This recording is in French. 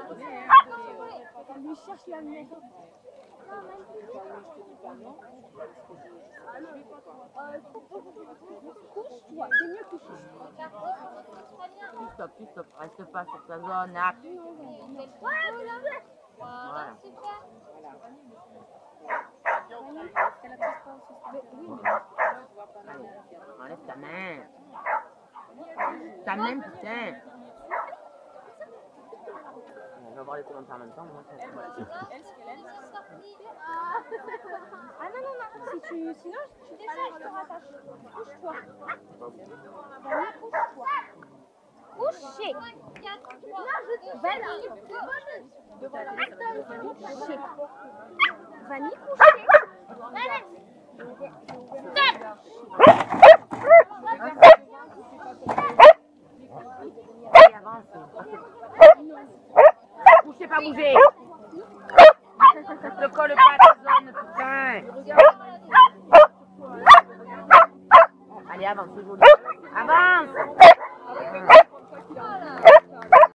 On lui cherche la maison. Couche-toi, c'est mieux couché. Tu stop, reste pas sur ta zone. Ah. Voilà. Allez, enlève ta main. Ta main, putain. On va voir les commentaires en même temps. Moi, Ah non, sinon tu descends, je te rattache. Couche-toi. Couche-toi. Couché. Vanille. Couché. Vanille couché. allez, avance. Couchez, pas bouger. Ne colle pas à ta zone, putain. Allez, avance, c'est joli. Avance.